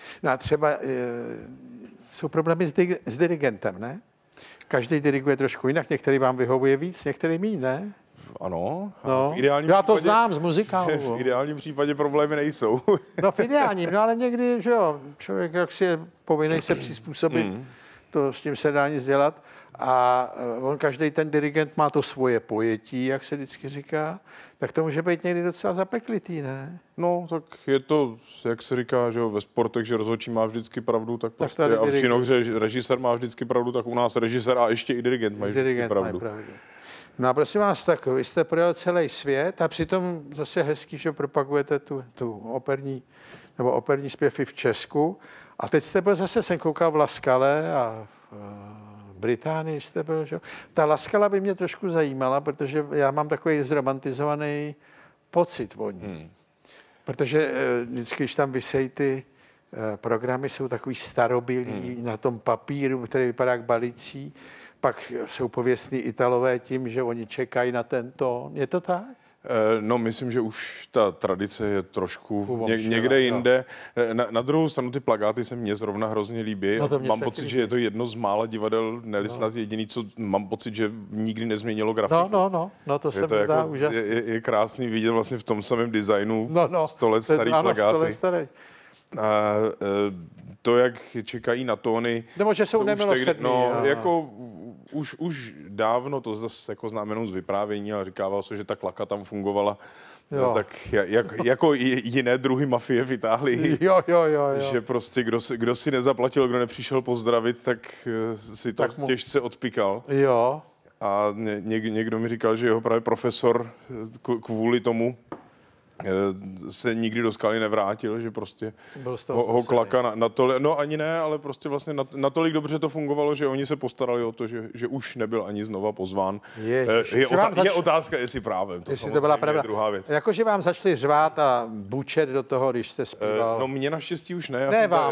No a třeba jsou problémy s dirigentem, ne? Každý diriguje trošku jinak, některý vám vyhovuje víc, některý míň, ne? Ano, No, v ideálním já to případě, znám z muzikálu. v ideálním případě problémy nejsou. No v ideálním, no ale někdy, že jo, člověk jak si je povinný se přizpůsobit, to s tím se dá nic dělat. A on, každý ten dirigent má to svoje pojetí, jak se vždycky říká, tak to může být někdy docela zapeklitý, ne? No, tak je to, jak se říká, že jo, ve sportech, že rozhodčí má vždycky pravdu, tak prostě, tady a v činohře režisér má vždycky pravdu, tak u nás režisér a ještě i dirigent mají vždycky pravdu. No a prosím vás, tak vy jste projel celý svět a přitom zase hezký, že propagujete tu operní zpěv i v Česku. A teď jste byl zase, jsem koukal v La Scale a v Británii jste byl, že? Ta La Scala by mě trošku zajímala, protože já mám takový zromantizovaný pocit o ní. Protože vždycky, když tam vysejí ty programy, jsou takový starobylí na tom papíru, který vypadá jak balící. Pak jsou pověstní Italové tím, že oni čekají na ten tón. Je to tak? No, myslím, že už ta tradice je trošku někde jinde. Na druhou stranu ty plakáty se mně zrovna hrozně líbí. No mám pocit, že je to jedno z mála divadel, ne snad jediný, co mám pocit, že nikdy nezměnilo grafiku. No to se mi zdá úžasný. Je krásný vidět vlastně v tom samém designu 100 let starý plakáty. A to, jak čekají na tóny. Nebo že jsou nemilosrdní. No, jako už dávno to zase jako znám jenom z vyprávění, ale říkával se, že ta klaka tam fungovala. No, tak jako jiné druhy mafie v Itálii. Jo. Že prostě kdo si nezaplatil, kdo nepřišel pozdravit, tak si to těžce odpikal. Jo. A někdo mi říkal, že jeho právě profesor kvůli tomu se nikdy do Skaly nevrátil, že prostě ho klaka natolik, no ani ne, ale prostě vlastně natolik dobře to fungovalo, že oni se postarali o to, že už nebyl ani znova pozván. Je otázka, jestli právem. Jestli to byla pravda. Druhá věc. Jakože vám začali řvát a bučet do toho, když jste zpíval. No mě naštěstí už ne.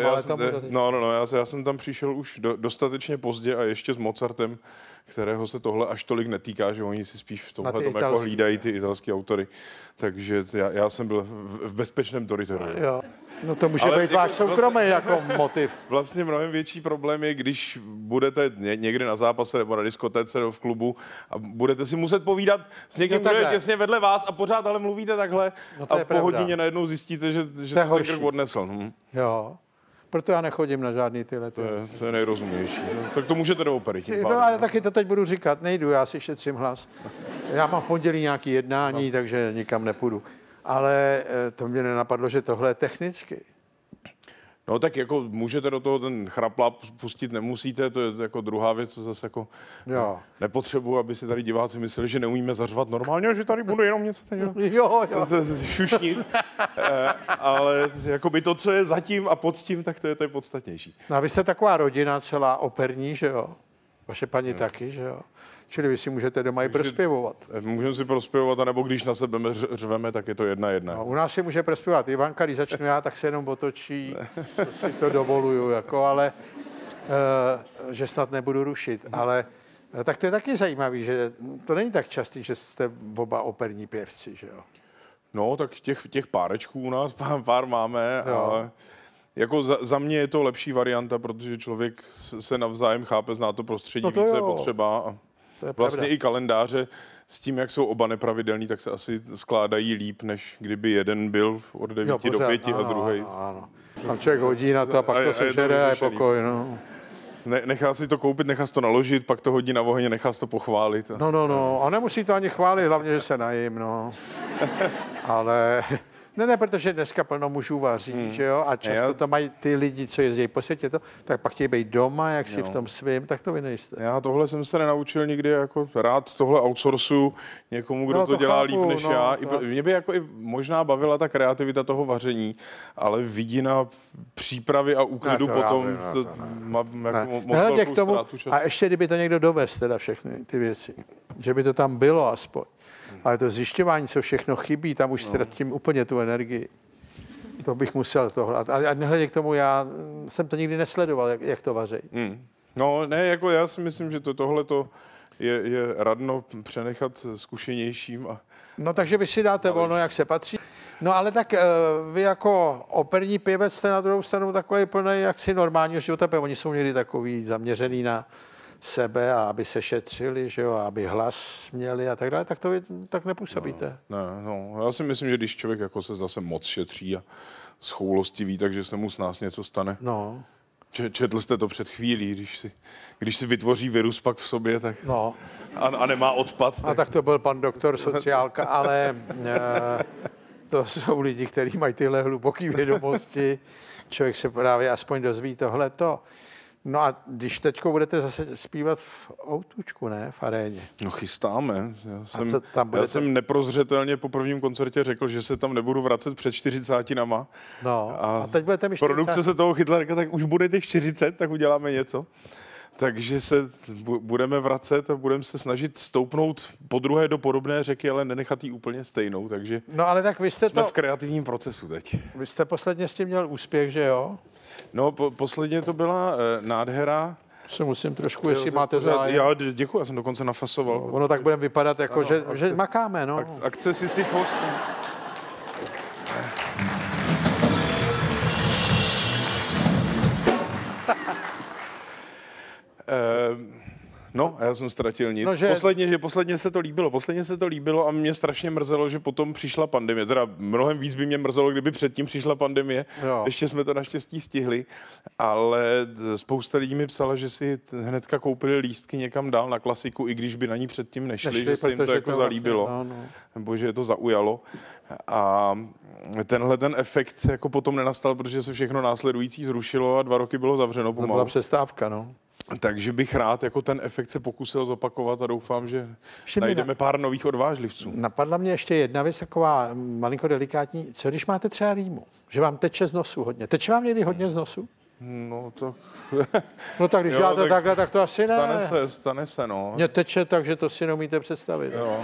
Já jsem tam přišel už dostatečně pozdě a ještě s Mozartem, kterého se tohle až tolik netýká, že oni si spíš v tomhle tom jako hlídají ty italský autory. Takže já jsem byl v bezpečném teritoriu. Jo. No to může být váš soukromý jako motiv. Vlastně mnohem větší problém je, když budete někde na zápase nebo na diskotéce nebo v klubu a budete si muset povídat s někým, kdo je těsně vedle vás a pořád ale mluvíte takhle a po hodině najednou zjistíte, že to ten krk odnesl. Jo. Proto já nechodím na žádný tyhle. To je nejrozumější. Tak to můžete do opery. No ale taky to teď budu říkat, nejdu, já si šetřím hlas. Já mám v pondělí nějaké jednání, takže nikam nepůjdu. Ale to mě nenapadlo, že tohle je technicky. No tak jako můžete do toho ten chraplap pustit, nemusíte, to je jako druhá věc, co zase jako nepotřebuji, aby si tady diváci mysleli, že neumíme zařvat normálně, že tady budu jenom něco šušnit. Ale jako by to, co je zatím a pod tím, tak to je podstatnější. No a vy jste taková rodina celá operní, že jo? Vaše paní taky, že jo? Čili vy si můžete doma i prospěvovat. Můžeme si prospěvovat, anebo když na sebe řveme, tak je to 1:1. No, u nás si může prospěvat Ivanka, když začnu já, tak se jenom otočí, to si to dovoluju, jako, ale že snad nebudu rušit. Ale tak to je taky zajímavý, že to není tak častý, že jste oba operní pěvci, že jo? No, tak těch párečků u nás pár máme, ale jako za mě je to lepší varianta, protože člověk se navzájem chápe, zná to prostředí, více je potřeba. A vlastně i kalendáře s tím, jak jsou oba nepravidelní, tak se asi skládají líp, než kdyby jeden byl od 9 do 5 a druhý. Ano. Tam člověk hodí na to a pak to sežere a je pokoj. No. Nechá si to koupit, nechá si to naložit, pak to hodí na oheň, nechá si to pochválit. No. A nemusí to ani chválit, hlavně, že se najím, no. Ale ne, protože dneska plno mužů vaří, že jo? A často to mají ty lidi, co jezdí po světě, tak pak chtějí být doma, jak si v tom svým, tak to vy nejste. Já tohle jsem se nenaučil nikdy, jako rád tohle outsourcuju někomu, kdo to dělá líp než já. Mě by jako i možná bavila ta kreativita toho vaření, ale vidina přípravy a úklidu potom k tomu. A ještě kdyby to někdo dovez, teda všechny ty věci, že by to tam bylo aspoň. Ale to zjišťování, co všechno chybí, tam už ztratím úplně tu energii. To bych musel tohle. A nehledě k tomu, já jsem to nikdy nesledoval, jak to vaří. No ne, jako já si myslím, že tohleto je radno přenechat zkušenějším. No takže vy si dáte volno, jak se patří. No ale tak vy jako operní pěvec jste na druhou stranu takový plný jaksi normálního života, protože oni jsou někdy takový zaměřený na sebe a aby se šetřili, že jo, a aby hlas měli a tak dále, tak to vy tak nepůsobíte. No, já si myslím, že když člověk jako se zase moc šetří a schoulostivý, takže se mu s nás něco stane. No. Četl jste to před chvílí, když si vytvoří virus pak v sobě, tak no. a nemá odpad. A tak to byl pan doktor sociálka, ale to jsou lidi, kteří mají tyhle hluboké vědomosti. Člověk se právě aspoň dozví tohleto. No a když teďko budete zase zpívat v Outučku, ne? V aréně. No chystáme. Já jsem neprozřetelně po prvním koncertě řekl, že se tam nebudu vracet před 40. No a teď budete mi 40. Produkce se toho chytla, řekla, tak už bude těch 40, tak uděláme něco. Takže se budeme vracet a budeme se snažit stoupnout podruhé do podobné řeky, ale nenechat ji úplně stejnou. Takže no ale tak vy jste jsme v kreativním procesu teď. Vy jste posledně s tím měl úspěch, že jo? No, posledně to byla nádhera. Se musím trošku, jestli máte zájem. Já děkuji, já jsem dokonce nafasoval. No, ono tak budeme vypadat, jako, ano, že makáme, no. Akce Sisyfos. No, a já jsem ztratil nic. No, posledně se to líbilo a mě strašně mrzelo, že potom přišla pandemie. Teda mnohem víc by mě mrzelo, kdyby předtím přišla pandemie. Jo. Ještě jsme to naštěstí stihli, ale spousta lidí mi psala, že si hnedka koupili lístky někam dál na klasiku, i když by na ní předtím nešli, že se jim to jako zalíbilo, vlastně, nebo že je to zaujalo. A tenhle ten efekt jako potom nenastal, protože se všechno následující zrušilo a 2 roky bylo zavřeno pomalu. To byla přestávka, no. Takže bych rád jako ten efekt se pokusil zopakovat a doufám, že najdeme pár nových odvážlivců. Napadla mě ještě jedna věc, taková malinko delikátní. Co když máte třeba rýmu? Že vám teče z nosu hodně. Teče vám někdy hodně z nosu? No to... No tak když děláte takhle, tak to asi ne. Stane se, no. Mně teče, takže to si neumíte představit. Jo.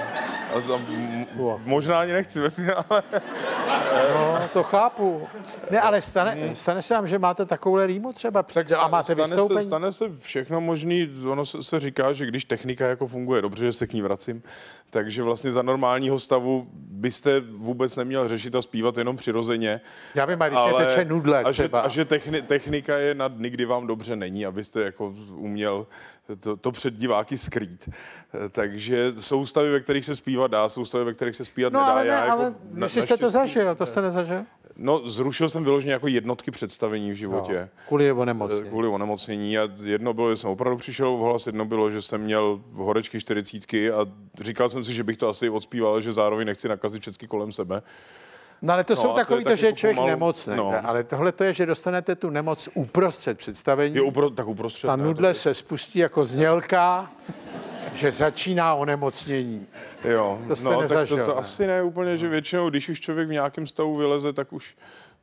Možná ani nechci ve finále. No, to chápu. Ne, ale stane se vám, že máte takovouhle rýmu třeba a máte vystoupení? Stane se všechno možný. Ono se říká, že když technika jako funguje dobře, že se k ní vracím, takže vlastně za normálního stavu byste vůbec neměl řešit a zpívat jenom přirozeně. Já vím, když mě teče nudle třeba. A že technika je na dny, kdy vám dobře není, abyste jako uměl to před diváky skrýt. Takže jsou stavy, ve kterých se zpívat dá, jsou stavy, ve kterých se zpívat nedá. Ale jestli jste to zažil, to jste nezažil? No, zrušil jsem vyloženě jako jednotky představení v životě. No, kvůli onemocnění. Kvůli onemocnění. A jedno bylo, že jsem opravdu přišel v hlas, jedno bylo, že jsem měl horečky 40 a říkal jsem si, že bych to asi odspíval, že zároveň nechci nakazit všechny kolem sebe. No ale to jsou takový, že je člověk nemocný. No. Ale tohle to je, že dostanete tu nemoc uprostřed představení. Tak uprostřed. A nudle se spustí jako znělka, že začíná onemocnění. Jo, to jste nezažil, tak to asi ne úplně, že většinou, když už člověk v nějakém stavu vyleze, tak už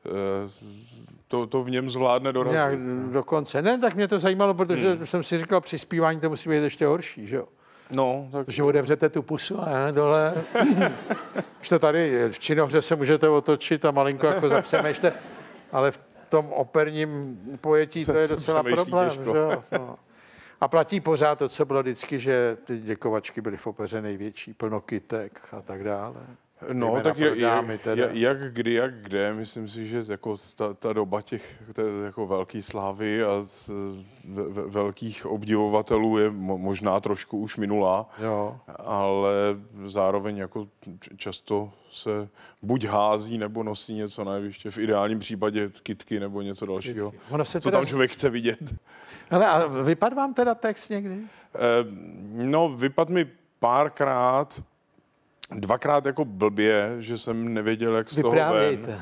to v něm zvládne dorazit. Nějak dokonce. Ne, tak mě to zajímalo, protože jsem si říkal, při zpívání to musí být ještě horší, že jo? No, tak... Že otevřete tu pusu a ne, dole. Už to tady v činohře se můžete otočit a malinko jako zapřemýšlet, ale v tom operním pojetí to je docela problém. Že jo? No. A platí pořád to, co bylo vždycky, že ty děkovačky byly v opeře největší, plno kytek a tak dále. No, tak jak kdy, jak kde, myslím si, že jako ta doba těch jako velký slávy a velkých obdivovatelů je možná trošku už minulá, jo. Ale zároveň jako často se buď hází, nebo nosí něco na jeviště, v ideálním případě kytky nebo něco dalšího, co tam člověk chce vidět. Hele, a vypadl vám teda text někdy? No, vypadl mi párkrát, 2krát jako blbě, že jsem nevěděl, jak z toho ven.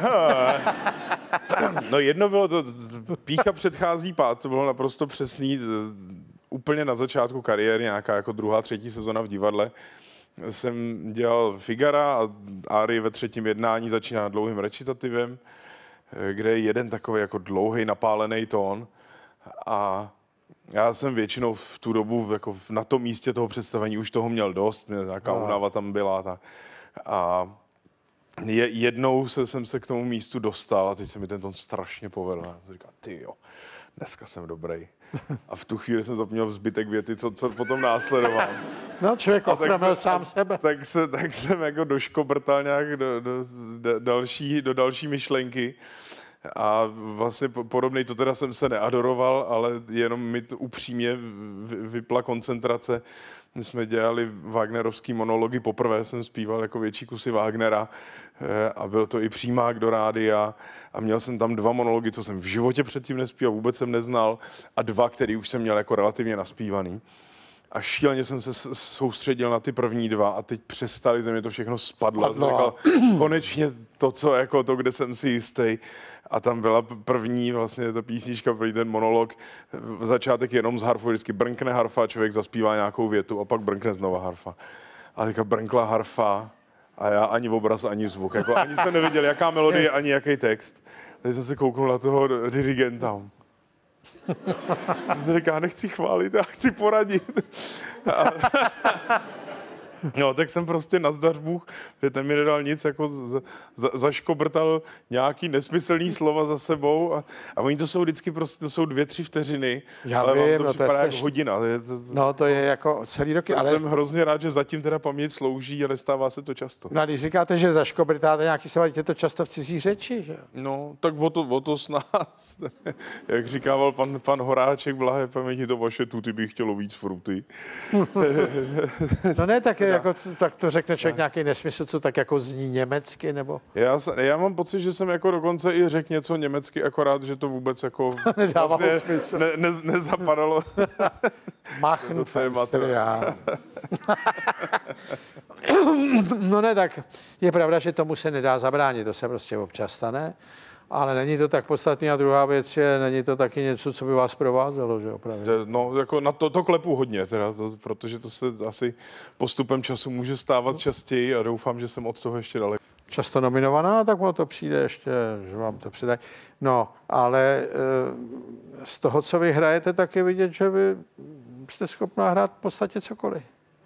No jedno bylo to, pícha předchází pád, to bylo naprosto přesný, úplně na začátku kariéry, nějaká jako 2., 3. sezona v divadle. Jsem dělal Figara a árii ve 3. jednání začíná dlouhým recitativem, kde je jeden takový jako dlouhý napálený tón a já jsem většinou v tu dobu jako na tom místě toho představení už toho měl dost, nějaká únava tam byla. A Jednou jsem se k tomu místu dostal a teď se mi ten tón strašně povedl. A jsem říkal, ty jo, dneska jsem dobrý. A v tu chvíli jsem zapomněl zbytek věty, co potom následoval. No, člověk ochromil sám sebe. Tak jsem jako doškobrtal nějak do další myšlenky. A vlastně podobnej, to teda jsem se neadoroval, ale jenom mi to upřímně vypla koncentrace. My jsme dělali wagnerovský monology, poprvé jsem zpíval jako větší kusy Wagnera a byl to i přímák do rádia a měl jsem tam 2 monology, co jsem v životě předtím nespíval, vůbec jsem neznal a 2, který už jsem měl jako relativně naspívaný. A šíleně jsem se soustředil na ty první 2 a teď přestali, ze mě to všechno spadlo. A říkal, konečně to, kde jsem si jistý. A tam byla první vlastně ta písnička, první ten monolog. Začátek jenom z harfu, vždycky brnkne harfa, člověk zaspívá nějakou větu a pak brnkne znova harfa. A teďka brnkla harfa a já ani obraz, ani zvuk. Jako ani jsem nevěděl, jaká melodie, ani jaký text. Teď jsem se kouknul na toho dirigenta. Říká, nechci chválit, já chci poradit. No, tak jsem prostě nazdař Bůh, že ten mi nedal nic, jako zaškobrtal nějaký nesmyslný slova za sebou a oni to jsou vždycky prostě, to jsou 2-3 vteřiny, ale vám to připadá jako hodina. No, to je jako celý roky, ale... Jsem hrozně rád, že zatím teda paměť slouží a nestává se to často. No, když říkáte, že zaškobrtáte nějaký slova, je to často v cizí řeči, že? No, tak o to s nás. Jak říkával pan Horáček, blahé paměti, to vaše tuty bych chtělo víc fruty. No ne, tak jako, tak to řekne člověk nějaký nesmysl, co tak jako zní německy, nebo? Já mám pocit, že jsem jako dokonce i řekl něco německy, akorát, že to vůbec jako nedávalo smysl. Nezapadalo. Machenfenster, já. No ne, tak je pravda, že tomu se nedá zabránit, to se prostě občas stane. Ale není to tak podstatný a druhá věc je, není to taky něco, co by vás provázelo, že opravdu? No, jako na to klepu hodně, teda, protože to se asi postupem času může stávat častěji a doufám, že jsem od toho ještě daleko. Často nominovaná, tak mu to přijde ještě, že vám to přidají. No, ale z toho, co vy hrajete, tak je vidět, že vy jste schopná hrát v podstatě cokoliv.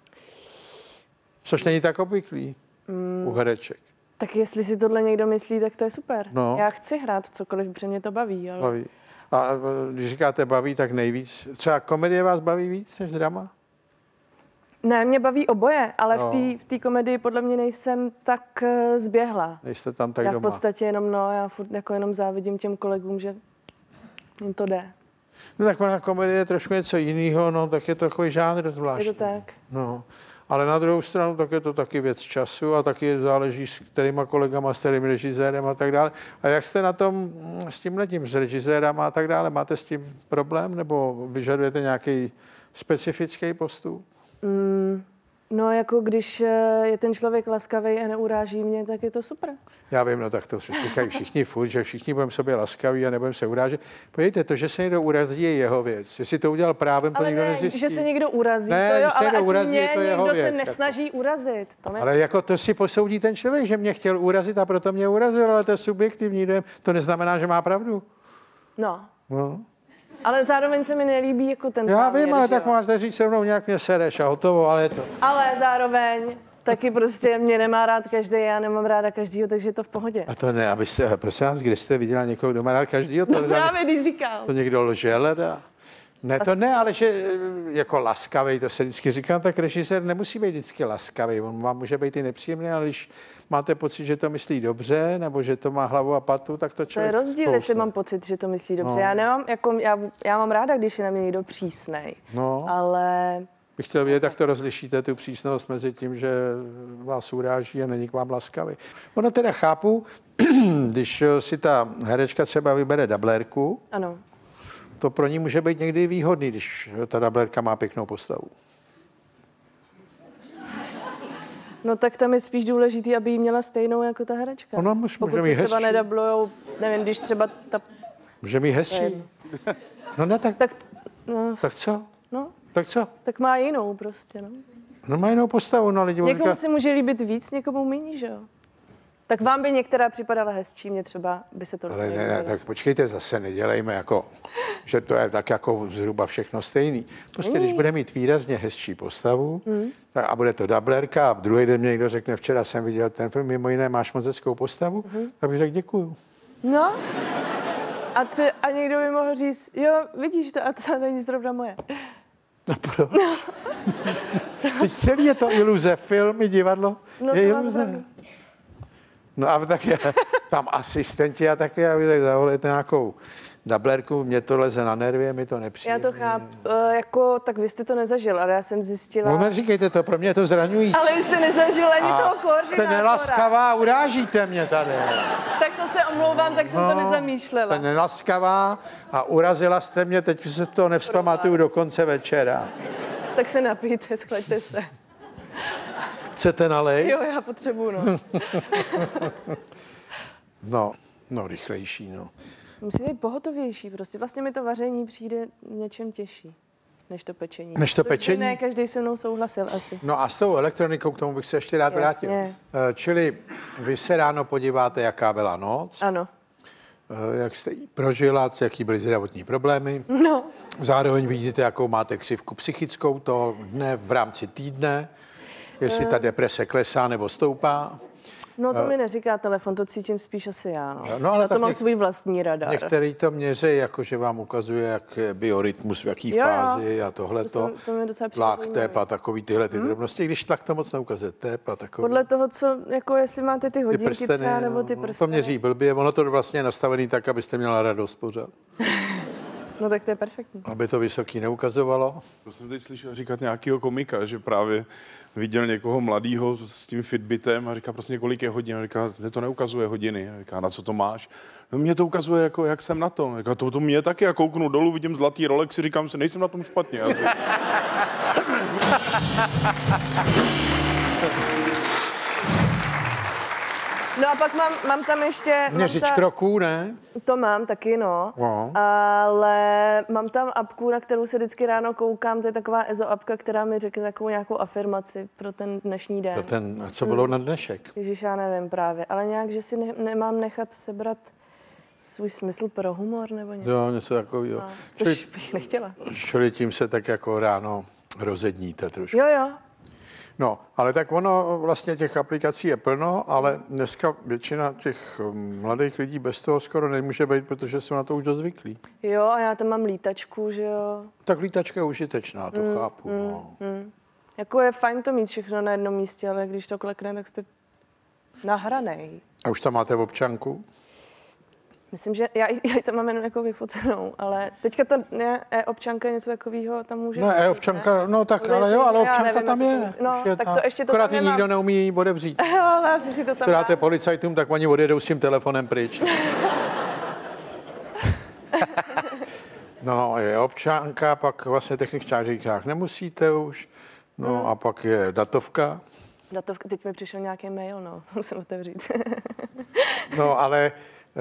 Což není tak obvyklý u hereček. Tak jestli si tohle někdo myslí, tak to je super. No. Já chci hrát cokoliv, protože mě to baví. Ale... Baví. A když říkáte baví, tak nejvíc. Třeba komedie vás baví víc než drama? Ne, mě baví oboje, ale v té komedii podle mě nejsem tak zběhla. Nejste tam tak já doma. V podstatě já furt jako jenom závidím těm kolegům, že jim to jde. No tak na komedie je trošku něco jiného, no tak je to takový žánr zvláštní. Je to tak. No. Ale na druhou stranu tak je to taky věc času a taky záleží s kterýma kolegama, s kterým režisérem a tak dále. A jak jste na tom s tímhletím, s režisérama a tak dále? Máte s tím problém nebo vyžadujete nějaký specifický postup? No jako když je ten člověk laskavý a neuráží mě, tak je to super. Já vím, no tak to říkají všichni furt, že všichni budeme sobě laskaví a nebudeme se urážet. Podívejte, to, že se někdo urazí, je jeho věc. Jestli to udělal právem, to nikdo nezjistí. Že se někdo urazí, ne, to jo, ale někdo urazí, mě to jeho někdo věc, se nesnaží jako. urazit. To Ale jako to si posoudí ten člověk, že mě chtěl urazit a proto mě urazil, ale to je subjektivní dojem. To neznamená, že má pravdu. No. No. Ale zároveň se mi nelíbí jako ten Já záměr, vím, ale že tak jo? máš říct se mnou nějak mě sereš a hotovo, ale je to. Ale zároveň taky prostě mě nemá rád každý, já nemám ráda každýho, takže je to v pohodě. A to ne, abyste, prosím vás, kde jste viděla někoho, kdo má rád každýho? To No právě, když říkal. To někdo lže, leda. Ne, to ne, ale že jako laskavý, to se vždycky říkám, tak režisér nemusí být vždycky laskavý. On vám může být i nepříjemný, ale když máte pocit, že to myslí dobře, nebo že to má hlavu a patu, tak to člověk... To je rozdíl, jestli mám pocit, že to myslí dobře. No. Já nemám, jako, já mám ráda, když je na mě někdo přísnej, no. Ale... Bych chtěl vědět, jak to rozlišíte, tu přísnost mezi tím, že vás uráží a není k vám laskavý. Ono teda chápu, když si ta herečka třeba vybere dablérku, Ano. to pro ní může být někdy výhodný, když ta dablérka má pěknou postavu. No tak tam je spíš důležitý, aby ji měla stejnou jako ta herečka. Pokud si třeba nedablujou, nevím, když třeba ta... Může mít hezčí. No ne, tak co? No. Tak co? Tak má jinou prostě, no. No má jinou postavu, no lidi. Někomu si může líbit víc, někomu méně, že jo? Tak vám by některá připadala hezčí, mě třeba by se to ale ne, tak počkejte, zase nedělejme jako, že to je tak jako zhruba všechno stejný. Prostě když bude mít výrazně hezčí postavu tak, a bude to dublerka a druhý den mě někdo řekne, včera jsem viděl ten film, mimo jiné máš moc hezkou postavu, tak bych řekl děkuju. No a někdo by mohl říct, jo, vidíš to a to není zrovna moje. No proč? Teď celý je to iluze, film i divadlo je iluze. No a tak je tam asistenti a taky, aby tak zavolíte nějakou dublerku, mě to leze na nervy, mi to nepříjemné. Já to chápu, jako, tak vy jste to nezažil, ale já jsem zjistila... No neříkejte to, pro mě je to zraňující. Ale vy jste nezažil ani toho koordinátora. Jste nelaskavá, urážíte mě tady. Tak to se omlouvám, tak jsem to nezamýšlela. Jste nelaskavá a urazila jste mě, teď se to nevzpamatuju do konce večera. Tak se napijte, schlaďte se. Chcete nalej? Jo, já potřebuju, no. No, rychlejší, no. Musíte být pohotovější, prostě. Vlastně mi to vaření přijde něčem těžší, než to pečení. Než to pečení? Ne, každý se mnou souhlasil asi. No a s tou elektronikou, k tomu bych se ještě rád vrátil. Čili vy se ráno podíváte, jaká byla noc. Ano. Jak jste ji prožila, jaký byly zdravotní problémy. No. Zároveň vidíte, jakou máte křivku psychickou toho dne v rámci týdne, jestli ta deprese klesá nebo stoupá. No to mi neříká telefon, to cítím spíš asi já. No, ale já to mám svůj vlastní radar. Některý to měří, jakože vám ukazuje, jak je biorytmus, v jaký fázi a tohleto. To mě docela tlak, tep a takový tyhle ty drobnosti, když tlak to moc neukazuje, tep a takový. Podle toho, co, jako jestli máte ty hodinky prsteny, třeba, nebo ty prsteny. To měří blbě, ono to vlastně je nastavený tak, abyste měla radost pořád. No tak to je perfektní. Aby to vysoký neukazovalo. To jsem teď slyšel říkat nějakýho komika, že právě viděl někoho mladýho s tím Fitbitem a říká prostě kolik je hodin. A říká, že to neukazuje hodiny. A říká, na co to máš? No mě to ukazuje, jako, jak jsem na tom. Říká, to mě taky, já kouknu dolů, vidím zlatý Rolexy, říkám si, nejsem na tom špatně. Asi. No a pak mám tam ještě... Měřič kroků, ne? To mám taky, no. Ale mám tam apku, na kterou se vždycky ráno koukám. To je taková EZO apka, která mi řekne takovou nějakou afirmaci pro ten dnešní den. Co bylo na dnešek? Ježiš, já nevím právě. Ale nějak, že si nemám nechat sebrat svůj smysl pro humor nebo něco. Jo, něco takového. No, což bych nechtěla. Čili tím se tak jako ráno rozedníte trošku. Jo. No, ale tak ono vlastně těch aplikací je plno, ale dneska většina těch mladých lidí bez toho skoro nemůže být, protože jsou na to už dost zvyklí. Jo, a já tam mám lítačku, že jo. Tak lítačka je užitečná, to chápu. Jako je fajn to mít všechno na jednom místě, ale když to klekne, tak jste nahranej. A už tam máte občanku? Myslím, že já to mám jenom jako vyfocenou, ale teďka to e-občanka něco takového tam může... No e-občanka, no tak, ale jo, ale občanka nevím, tam je. No, tak to ještě to akorát tam nikdo neumí odevřít. Asi si to tam dáte policajtům, tak oni odjedou s tím telefonem pryč. No, je občanka, pak vlastně techničák říká, nemusíte už. No a pak je datovka. Datovka, teď mi přišel nějaký mail, no, musím otevřít. No, ale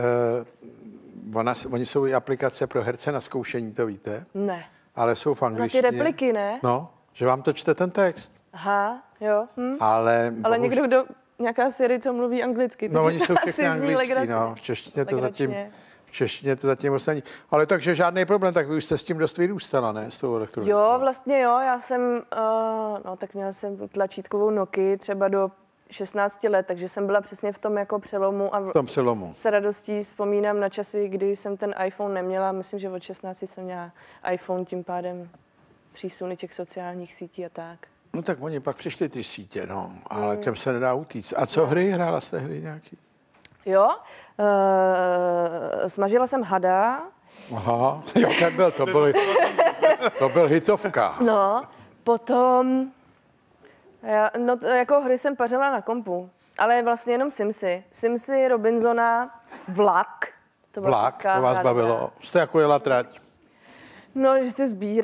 oni jsou i aplikace pro herce na zkoušení, to víte? Ne. Ale jsou v angličtině. Na ty repliky, ne? No, že vám to čte ten text. Aha, jo. Ale někdo, kdo, nějaká Siri, co mluví anglicky. No, oni jsou všechny angličtí, no. V češtině to zatím ostatní. Ale takže žádný problém, tak vy už jste s tím dost vyrůstala, ne? S tou elektronikou. Jo, vlastně jo, já jsem, tak měla jsem tlačítkovou Nokia třeba do 16 let, takže jsem byla přesně v tom jako přelomu a se radostí vzpomínám na časy, kdy jsem ten iPhone neměla. Myslím, že od 16 jsem měla iPhone, tím pádem přísuny těch sociálních sítí a tak. No tak oni pak přišli ty sítě, no, ale těm se nedá utíct. A co hry? Hrála jste hry nějaký? Jo, smažila jsem hada. Aha, jo, ten byl, to byl hitovka. No, potom... jako hry jsem pařila na kompu, ale vlastně jenom Simsy, Robinsona, Vlak. To to vás bavilo. Jste jako jela trať? No, že jste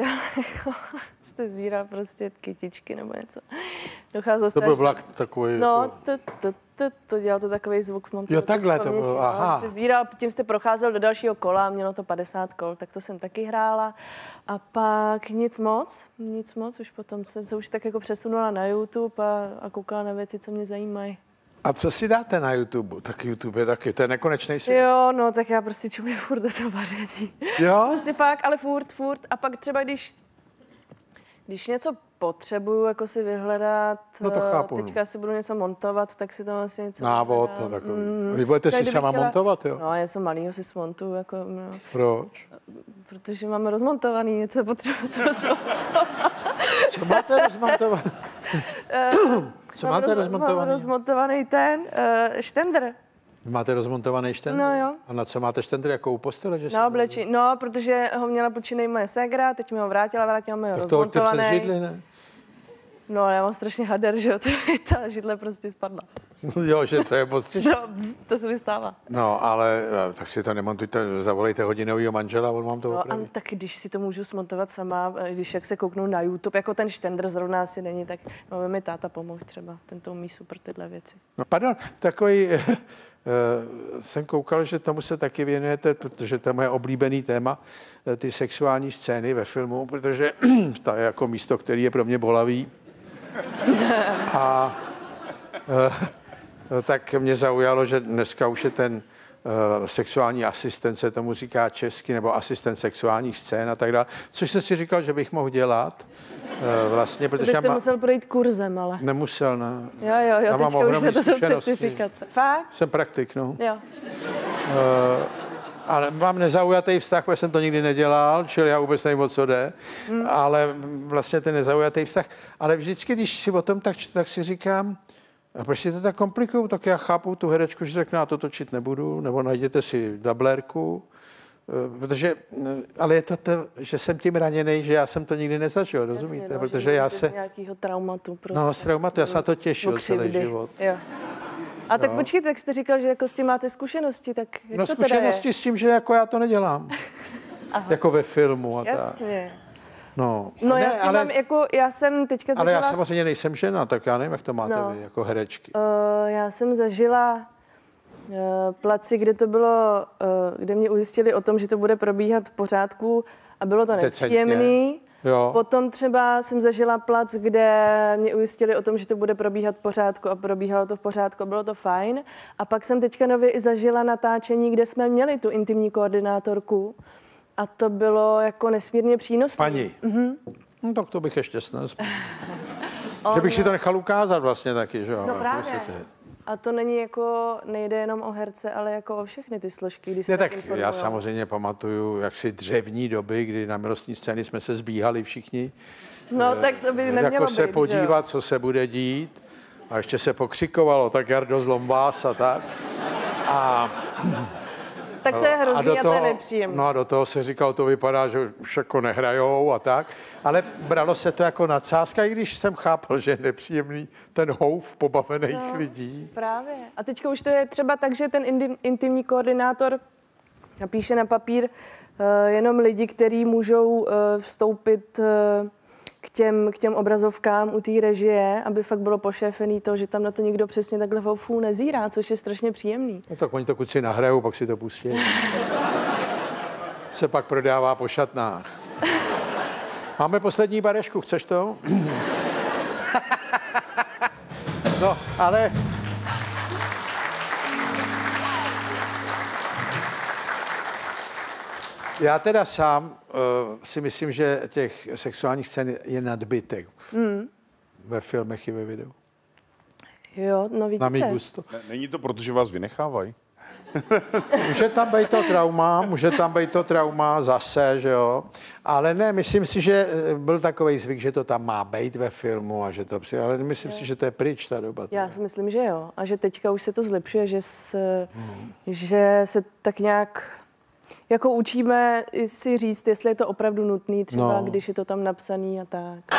sbíral prostě kytičky nebo něco. Docházelo to byl Vlak takový... No, to dělal to takový zvuk. Jo, takhle to bylo, aha. Jste sbíral, tím jste procházel do dalšího kola, mělo to 50 kol, tak to jsem taky hrála. A pak nic moc, už potom se už tak jako přesunula na YouTube a koukala na věci, co mě zajímají. A co si dáte na YouTube? Tak YouTube je taky, to je nekonečný svět. Jo, no, tak já prostě čumím furt do toho vaření. Jo? Prostě fakt, ale furt. A pak třeba, když něco potřebuju jako si vyhledat, no to chápu, teďka si budu něco montovat, tak si tam vlastně něco návod, no takový. Vy budete si sama montovat, jo? No, něco malého si smontuju, jako, no. Proč? Protože máme rozmontovaný, něco potřebuji to rozmontovat. Co máte rozmontovat? Co máte rozmontovaný? Mám rozmontovaný ten štendr. Máte rozmontovaný štendr? No jo. A na co máte štendr, jako u postele? Že na oblečení, no, protože ho měla počínej moje ségra, teď mi ho vrátila mi ho rozmontovaný. Tak to přes židli, ne? No, já mám strašně hader, že jo, ta židle prostě spadla. Jo, že co je moc těžké. No, to se mi stává. No, ale tak si to nemontujte, zavolejte hodinovýho manžela, on vám to opraví. No, tak když si to můžu smontovat sama, když jak se kouknu na YouTube, jako ten štendr zrovna asi není, tak no, mi táta pomohl třeba, ten to umí super tyhle věci. No, pardon, takový, jsem koukal, že tomu se taky věnujete, protože to je moje oblíbený téma, ty sexuální scény ve filmu, protože to je jako místo, který je pro mě bolavý. A tak mě zaujalo, že dneska už je ten sexuální asistent, se tomu říká česky, nebo asistent sexuálních scén a tak dále, což jsem si říkal, že bych mohl dělat. Vlastně, protože byste musel projít kurzem, ale. Nemusel, ne. Jo, teďka už to jsou certifikace. Fakt? Jsem praktik, no. Jo. Ale mám nezaujatý vztah, protože jsem to nikdy nedělal, čili já vůbec nevím, o co jde, ale vlastně ten nezaujatý vztah. Ale vždycky, když si o tom tak si říkám, a proč si to tak komplikuju, tak já chápu tu herečku, že řekne, já to točit nebudu, nebo najděte si dublérku, protože, ale je to, že jsem tím raněnej, že já jsem to nikdy nezažil, rozumíte? Jasně, no, protože já se... Z nějakého traumatu prostě. No, z traumatu, já se na to těšil celý život. Jo. A tak počkejte, jak jste říkal, že jako s tím máte zkušenosti, tak jak no, to teda je? zkušenosti s tím, že jako já to nedělám. Jako ve filmu a Jasně. tak. No, ne, já s tím mám, jako, já jsem teďka zažila... Ale já samozřejmě nejsem žena, tak já nevím, jak to máte vy, jako herečky. Já jsem zažila placi, kde to bylo, kde mě ujistili o tom, že to bude probíhat v pořádku a bylo to nepříjemný. Jo. Potom třeba jsem zažila plac, kde mě ujistili o tom, že to bude probíhat v pořádku a probíhalo to v pořádku a bylo to fajn. A pak jsem teďka nově i zažila natáčení, kde jsme měli tu intimní koordinátorku a to bylo jako nesmírně přínosné. Paní? No tak to bych ještě snad. Že bych si to nechal ukázat vlastně taky, že jo? No právě. A to není jako, nejde jenom o herce, ale jako o všechny ty složky, když se tak já samozřejmě pamatuju, jak si dřevní doby, kdy na milostní scény jsme se zbíhali všichni. No tak to by nemělo jako být, se podívat, co se bude dít. A ještě se pokřikovalo, tak Jardo zlom vás a tak. A tak to je hrozný a to je nepříjemné. No a do toho se říkalo, to vypadá, že už jako nehrajou a tak. Ale bralo se to jako nadsázka, i když jsem chápal, že je nepříjemný ten houf pobavených lidí. Právě. A teďka už to je třeba tak, že ten intimní koordinátor napíše na papír jenom lidi, kteří můžou vstoupit k těm obrazovkám u té režie, aby fakt bylo pošéfený to, že tam na to nikdo přesně takhle houfů nezírá, což je strašně příjemný. No tak oni to kluci nahrajou, pak si to pustí. Se pak prodává po šatnách. Máme poslední barešku, chceš to? No, ale... Já teda sám si myslím, že těch sexuálních scén je nadbytek ve filmech i ve videu. Jo, no vidíte. Na mý gusto. Není to proto, že vás vynechávají? Může tam být to trauma zase, že jo. Ale ne, myslím si, že byl takový zvyk, že to tam má být ve filmu a že to ale myslím si, že to je pryč ta doba. Já si myslím, že jo. A že teďka už se to zlepšuje, že se tak nějak jako učíme si říct, jestli je to opravdu nutný, třeba když je to tam napsaný a tak.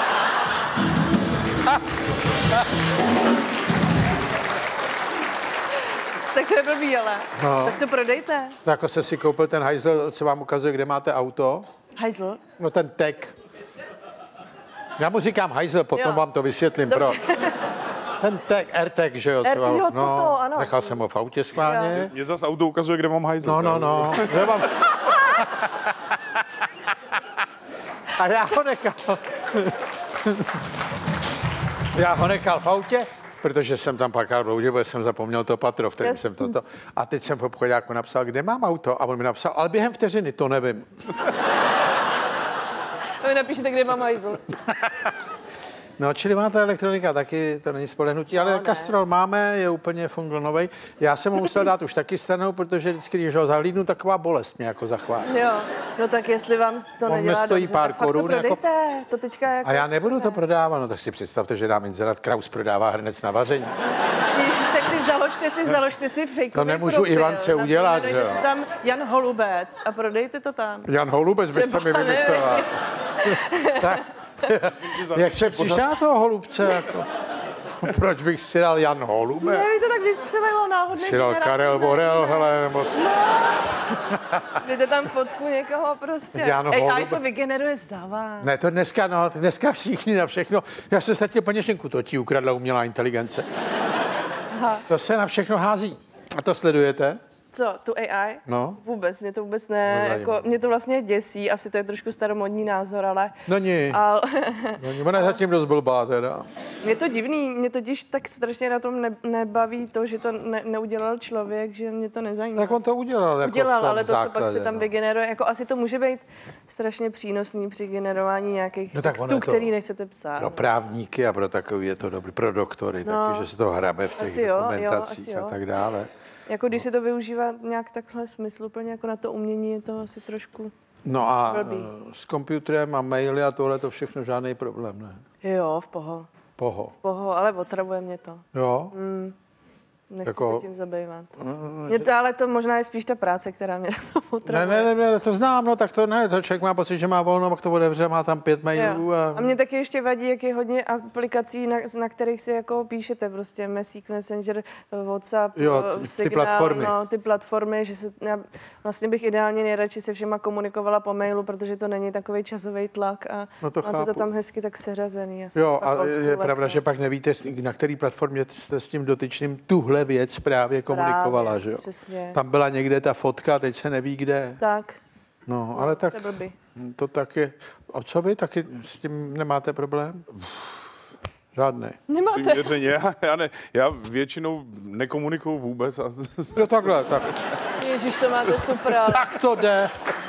Tak to je blbý, ale. No. Tak to prodejte. No, jako se si koupil ten hajzl, co vám ukazuje, kde máte auto. Hajzl? No ten tag. Já mu říkám hajzl, potom vám to vysvětlím, proč. Ten tag, AirTag, že jo? Jo, toto, ano. Nechal jsem ho v autě schválně. Mě zase auto ukazuje, kde mám hajzl. No. A já ho nechal v autě, protože jsem tam párkrát bloudil, protože jsem zapomněl to patro, v kterém jsem toto. A teď jsem v obchodáku napsal, kde mám auto? A on mi napsal, ale během vteřiny, to nevím. A vy napíšete, kde mám hajzl. No, čili má ta elektronika taky, to není spolehnutí, ale Castrol máme, je úplně fungonovej. Já jsem mu musel dát už taky stranou, protože vždycky, když ho zahlídnu, taková bolest mě jako zachvátí. Jo, no tak jestli vám to nedělá stojí dobře, pár tak fakt korun, to prodejte, jako... to teďka jako... A já nebudu to prodávat, no tak si představte, že dám inzerát, Kraus prodává hrnec na vaření. Ježiš, tak si založte si fake. To nemůžu profil, Ivance udělat, že jo. Si tam Jan Holubec a prodejte to tam. Jan Holubec by se mi vymyslela. Jak se přišla toho holubce? Jako? Proč bych si dal Jan Holubec? Ne, mi to tak vystřelilo náhodně. Si dal Karel Borel, hele, nebo co? Dejte tam fotku někoho prostě. Jan AI to vygeneruje za vás. Ne, to dneska všichni na všechno. Já jsem ztratil peněženku, to ti ukradla umělá inteligence. Aha. To se na všechno hází. A to sledujete? Co, tu AI? No. Vůbec, mě to vůbec ne, jako, mě to vlastně děsí, asi to je trošku staromodní názor, ale... No ní. Ona je zatím dost blbá teda. Je to divný, mě totiž tak strašně na tom nebaví to, že to neudělal člověk, že mě to nezajímá. Tak on to udělal. Jako udělal, ale to, co pak se tam vygeneruje, jako asi to může být strašně přínosný při generování nějakých textů, který nechcete psát. Pro právníky a pro takový je to dobrý, pro doktory, taky, že se to hrabe v těch dokumentacích a tak dále. Jako když se to využívá nějak takhle smysluplně, jako na to umění, je to asi trošku No a s počítačem a maily a tohle to všechno žádný problém, ne? Jo, v poho. V poho, ale otravuje mě to. Jo? Nechci se tím zabývat. Ale to možná je spíš ta práce, která mě to otravuje. Ne, to znám, no tak to ne, to člověk má pocit, že má volno, pak to otevře, má tam 5 mailů. A mě taky ještě vadí, jak je hodně aplikací, na kterých si jako píšete, prostě Messenger, WhatsApp, Signál, ty platformy, že já vlastně bych ideálně nejradši se všema komunikovala po mailu, protože to není takový časový tlak a máte to tam hezky tak seřazený. Jo, a je pravda, že pak nevíte, na který platformě jste s tím dotyčným tuhle věc právě komunikovala, že jo? Přesně. Tam byla někde ta fotka, teď se neví kde. Tak. No, ale tak to tak je. A co vy, taky s tím nemáte problém? Žádný. Nemáte? Já většinou nekomunikuju vůbec. Jo, takhle, tak. Ježíš, to máte super. Ale... Tak to jde.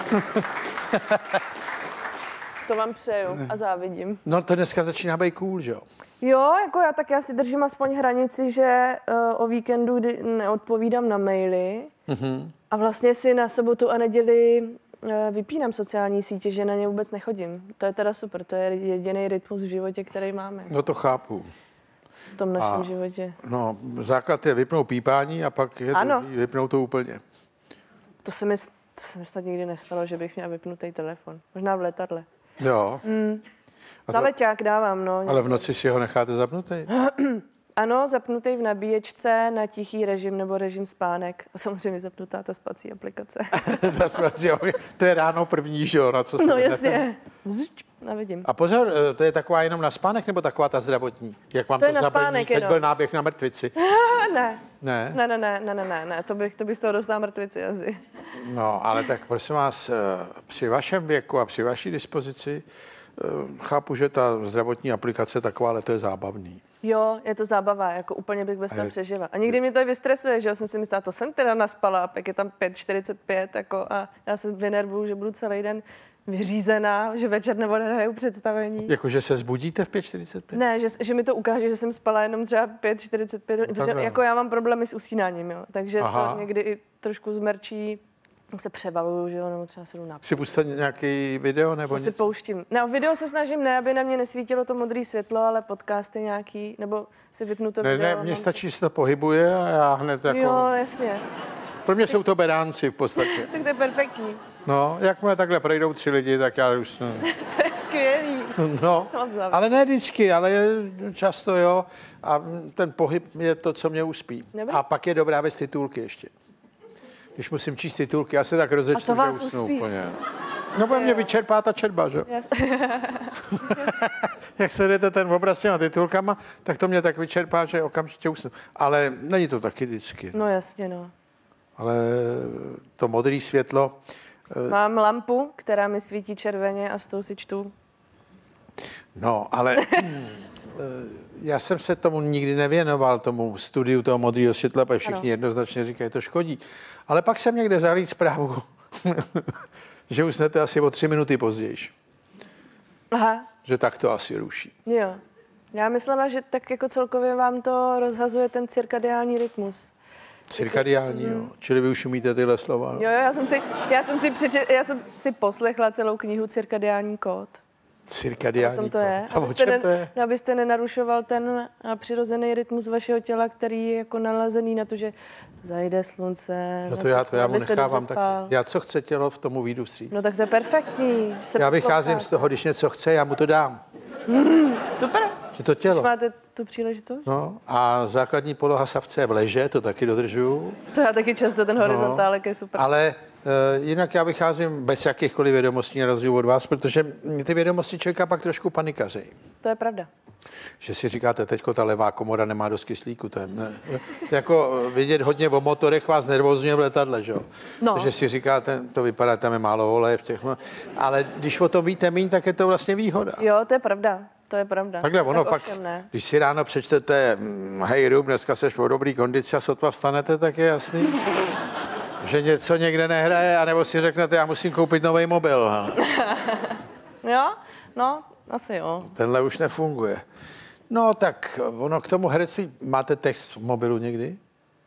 To vám přeju a závidím. No to dneska začíná být cool, že jo? Jo, jako já si držím aspoň hranici, že o víkendu, kdy neodpovídám na maily a vlastně si na sobotu a neděli vypínám sociální sítě, že na ně vůbec nechodím. To je teda super, to je jediný rytmus v životě, který máme. No to chápu. V tom našem životě. No, základ je vypnout pípání a pak je vypnout to úplně. To se mi snad nikdy nestalo, že bych měla vypnutý telefon. Možná v letadle. Jo. Na leťák dávám, no. Ale v noci si ho necháte zapnutý? Ano, zapnutý v nabíječce na tichý režim nebo režim spánek. A samozřejmě zapnutá ta spací aplikace. To je ráno první, že jo? Na co no jasně. Nevidím. A pozor, to je taková jenom na spánek nebo taková ta zdravotní? Jak vám to zabrní? Teď byl náběh na mrtvici. Ne, to bych z toho dostala mrtvici asi. No, ale tak prosím vás, při vašem věku a při vaší dispozici chápu, že ta zdravotní aplikace taková, ale to je zábavný. Jo, je to zábava, jako úplně bych bez toho přežila. A někdy mě to i vystresuje, že jo, jsem si myslela, to jsem teda naspala, a pak je tam 5:45 jako, a já se vynervuju, že budu celý den vyřízená, že večer nebo nehraju představení. Jakože se zbudíte v 5:45? Ne, že mi to ukáže, že jsem spala jenom třeba 5:45, protože jako já mám problémy s usínáním, jo, takže to někdy i trošku zmerčí. Se převaluju, že jo, nebo třeba se jdu napít. Si pustit nějaký video nebo něco? Si pouštím. No, video se snažím ne, aby na mě nesvítilo to modré světlo, ale podcasty nějaký, nebo si vypnu to video. Ne, mně stačí, že se to pohybuje a já hned jako... Jo, jasně. Pro mě jsou to beránci v podstatě. Tak to je perfektní. No, jakmile takhle projdou 3 lidi, tak já už... No. To je skvělý. No, ale ne vždycky, ale často jo. A ten pohyb je to, co mě uspí. Dobrý. A pak je dobrá bez titulky ještě. Když musím číst titulky, já se tak rozečtu, že usnu úplně. No, bo mě vyčerpá ta četba, že? Jak se jdete ten obraz těma titulkama, tak to mě tak vyčerpá, že okamžitě usnu. Ale není to taky vždycky. No jasně, no. Ale to modré světlo... Mám lampu, která mi svítí červeně a s tou si čtu. No, ale já jsem se tomu nikdy nevěnoval, tomu studiu toho modrého světla, protože všichni jednoznačně říkají, to škodí. Ale pak jsem někde zalít zprávu, že usnete asi o 3 minuty později. Aha. Že tak to asi ruší. Jo. Já myslela, že tak jako celkově vám to rozhazuje ten cirkadiální rytmus. Cirkadiální, jo. Čili vy už umíte tyhle slova. No? Jo, já jsem si poslechla celou knihu Cirkadiální kód. Cirkadiální kód. To je. A o čem to je? Abyste nenarušoval ten přirozený rytmus vašeho těla, který je jako nalazený na to, že zajde slunce. No to já mu nechávám taky. Já co chce tělo, v tomu výjdu vstříc. No tak to je perfektní. Já vycházím z toho, když něco chce, já mu to dám. Super. Že to tělo. Když máte tu příležitost. No a základní poloha savce je v leže, to taky dodržuju. To já taky často, ten horizontálek je super. Ale jinak já vycházím bez jakýchkoliv vědomostí na rozdíl od vás, protože ty vědomosti člověka pak trošku panikaří. To je pravda. Že si říkáte, teďko ta levá komora nemá dost kyslíku. To je, ne, jako vidět hodně o motorech vás nervózňuje v letadle, že jo? No. Takže si říkáte, to vypadá, tam je málo oleje v těch... Ale když o tom víte míň, tak je to vlastně výhoda. Jo, to je pravda. To je pravda. Takhle ono tak pak, když si ráno přečtete hej Rub, dneska seš v dobrý kondici a sotva vstanete, tak je jasný, že něco někde nehraje, anebo si řeknete, já musím koupit nový mobil. Jo, no, asi jo. Tenhle už nefunguje. No tak ono k tomu herectví, máte text v mobilu někdy?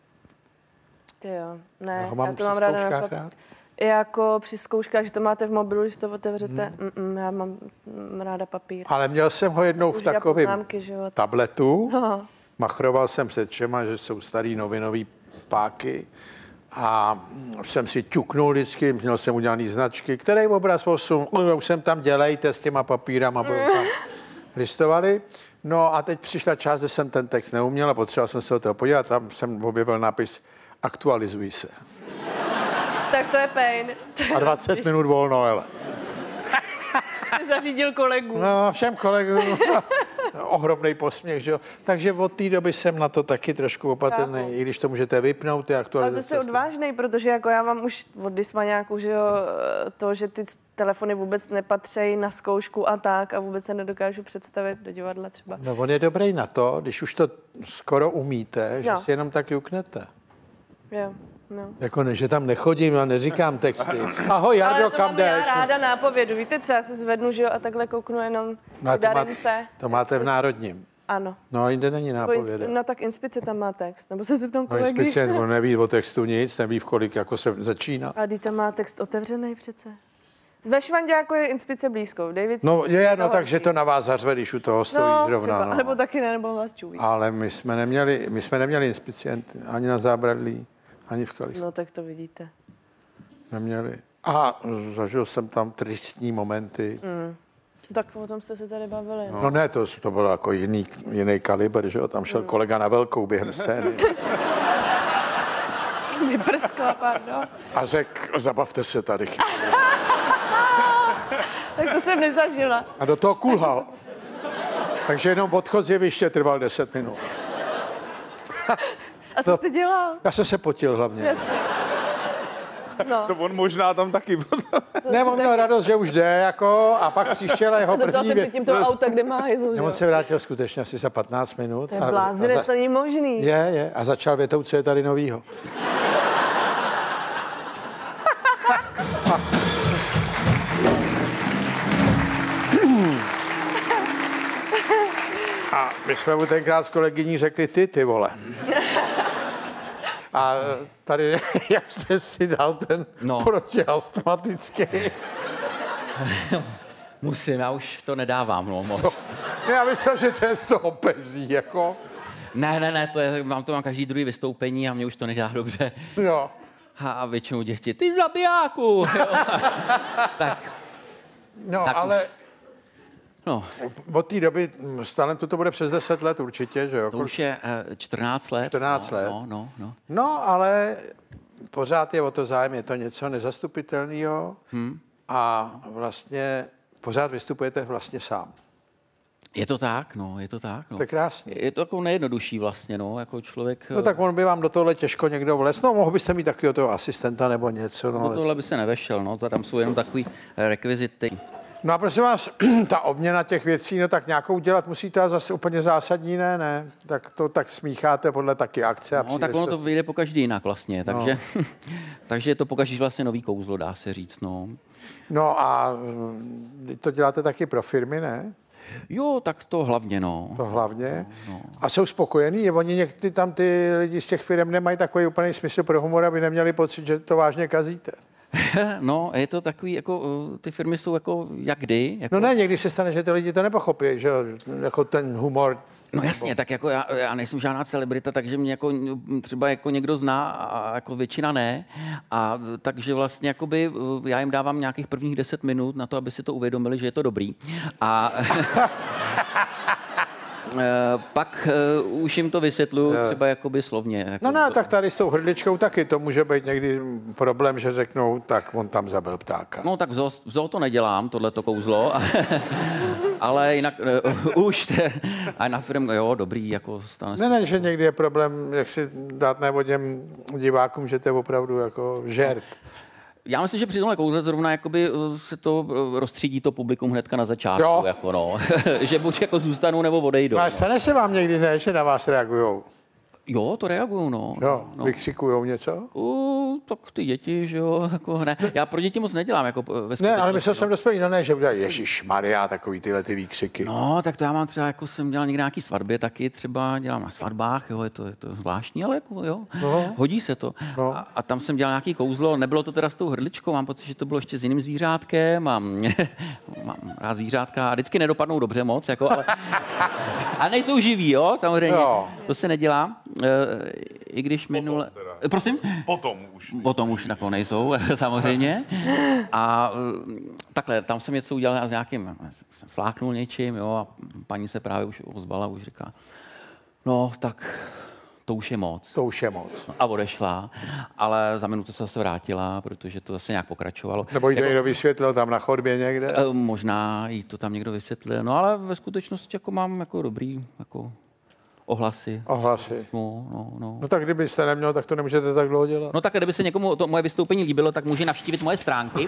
Jo, ne, já to mám rád. Jako při zkouškách, že to máte v mobilu, když to otevřete, já mám ráda papír. Ale měl jsem ho jednou v takovém tabletu, machroval jsem se třema, že jsou starý novinový páky a jsem si ťuknul vždycky, měl jsem udělaný značky, který obraz už jsem tam dělejte s těma papírama, budou tam listovali. No a teď přišla část, že jsem ten text neuměl a potřeboval jsem se do toho podívat, tam jsem objevil nápis aktualizuj se. Tak to je pain. A 20 minut volno, hele. Jsi zařídil kolegům. No, všem kolegům. Ohromný posměch, že jo. Takže od té doby jsem na to taky trošku opatrný, i když to můžete vypnout, ty aktualizace. Ale to jste odvážnej, protože jako já mám už od Dismaňáku, že jo, to, že ty telefony vůbec nepatří na zkoušku a tak a vůbec se nedokážu představit do divadla třeba. No on je dobrý na to, když už to skoro umíte, že si jenom tak juknete. Jo. No. Jako ne, že tam nechodím a neříkám texty. Ahoj, Jardo, kam jdeš? Ale to mám ráda nápovědu. Víte, co já se zvednu, že jo, a takhle kouknu jenom Darince. To máte v Národním. Ano. No a jinde není nápověda. No tak Inspice tam má text, nebo se zeptám kolegy. No Inspice, on neví o textu nic, neví v kolik jako se začíná. A tam má text otevřený přece. Ve Švanďáku je Inspice blízko. David no je, no takže to na vás zařve, když u toho stojí zrovna. Třeba, no. Nebo taky ne, nebo vás čuví. Ale my jsme neměli Inspicienty ani na Zábradlí. Ani v Kalichu. No tak to vidíte. Neměli. A zažil jsem tam tristní momenty. Tak o tom jste se tady bavili. No ne, to bylo jako jiný kalibr, že jo? Tam šel kolega na velkou během scény. Vyprskla, pardon. A řekl, zabavte se tady. Tak to jsem nezažila. A do toho kulhal. Takže jenom odchod z jeviště trval 10 minut. A co jste dělal? Já jsem se potil hlavně. No. To on možná tam taky. Ne, on měl radost, že už jde, jako, a pak přišel jeho první věc. Předtím toho auta, kde má hajzl, on se vrátil skutečně asi za 15 minut. To je blázinec, to není možný. Je. A začal větou, co je tady novýho. A my jsme mu tenkrát s kolegyní řekli ty vole. A tady, jak jste si dal ten protiastmatický? Musím, já už to nedávám, moc. Já myslel, že to je z toho pezí, jako. Ne, to mám každý druhý vystoupení a mě už to nedělá dobře. Jo. A většinou děti, ty zabijáku! Tak. No, tak ale... No. Od té doby s talentu to bude přes 10 let určitě, že jo? To už je 14 let. 14 let. No, ale pořád je o to zájem, je to něco nezastupitelného a vlastně pořád vystupujete vlastně sám. Je to tak, no. To je krásný. Je to jako nejjednodušší vlastně, jako člověk... No tak on by vám do tohle těžko někdo vlez. No, mohl byste mít takového toho asistenta nebo něco. No, tohle by se nevešel, to tam jsou jenom takový rekvizity. No a prosím vás, ta obměna těch věcí, no tak nějakou dělat musíte a zase úplně zásadní ne. Tak to tak smícháte podle taky akce a no, tak ono to vyjde po každý jinak vlastně, takže, takže je to po každý vlastně nový kouzlo, dá se říct, no. No a to děláte taky pro firmy, ne? Jo, tak to hlavně, no. To hlavně. No. A jsou spokojení? Oni někdy tam ty lidi z těch firm nemají takový úplný smysl pro humor, aby neměli pocit, že to vážně kazíte? No, je to takový, jako ty firmy jsou jako jak kdy. Jako... No ne, někdy se stane, že ty lidi to nepochopí, že jako ten humor. No jasně, tak jako já nejsem žádná celebrita, takže mě jako třeba jako někdo zná a jako většina ne. A takže vlastně jakoby já jim dávám nějakých prvních 10 minut na to, aby si to uvědomili, že je to dobrý. A pak už jim to vysvětluju třeba jakoby slovně. Jako no, tak tady s tou hrdličkou taky to může být někdy problém, že řeknou, tak on tam zabil ptáka. No tak v zoo to nedělám, tohleto kouzlo, ale jinak už a na firmu, jo, dobrý, jako stane se. Ne, že někdy je problém, jak si dát najevo těm divákům, že to je opravdu jako žert. Já myslím, že při tomhle kouzle zrovna jakoby se to rozstřídí to publikum hnedka na začátku, jo. Jako no. Že buď jako zůstanou nebo odejdou. No, ale stane se vám někdy, ne, že na vás reagujou? Jo, to reagují, no. Jo, vykřikujou něco? Tak ty děti, že jo, jako ne. Já pro děti moc nedělám, jako ve ne, ale myslel jsem dospělý, no ne, že udělají ježišmarja, takový tyhle ty výkřiky. No, tak to já mám třeba, jako jsem dělal někde nějaký svatbě, taky třeba dělám na svatbách, jo, je to zvláštní, ale jako jo, hodí se to. No. A tam jsem dělal nějaký kouzlo, nebylo to teda s tou hrdličkou, mám pocit, že to bylo ještě s jiným zvířátkem, mám rád zvířátka a vždycky nedopadnou dobře moc, jako, ale a nejsou živí, jo, samozřejmě, to se nedělá. I když minule... Prosím? Potom už jako nejsou, samozřejmě. A takhle, tam jsem něco udělal s nějakým, jsem fláknul něčím, jo, a paní se právě už ozvala, už říká, no tak to už je moc. To už je moc. A odešla, ale za minutu se zase vrátila, protože to zase nějak pokračovalo. Nebo jí to někdo vysvětlil tam na chodbě někde? Možná jí to tam někdo vysvětlil, no ale ve skutečnosti jako mám jako dobrý, jako... Ohlasy. No tak kdybyste neměl, tak to nemůžete tak dlouho dělat. No tak kdyby se někomu to moje vystoupení líbilo, tak může navštívit moje stránky.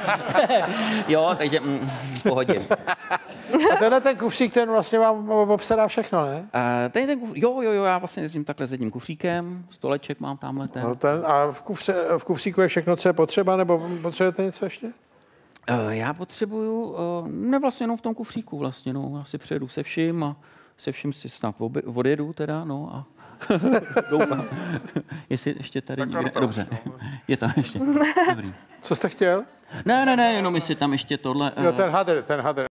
Jo, takže v pohodě. A tenhle ten kufřík, ten vlastně vám obstará všechno, ne? Ten kufřík, jo, já vlastně jezdím takhle s jedním kufříkem, stoleček mám tamhle ten. No a v kufříku je všechno, co je potřeba, nebo potřebujete něco ještě? Já potřebuju, ne vlastně jenom v tom kufříku vlastně, no, já si přijedu se vším a se vším si snad odjedu teda, no a doufám, jestli ještě tady někde, dobře, je tam ještě, dobrý. Co jste chtěl? Ne, jenom jestli tam ještě tohle. Jo, ten hadr.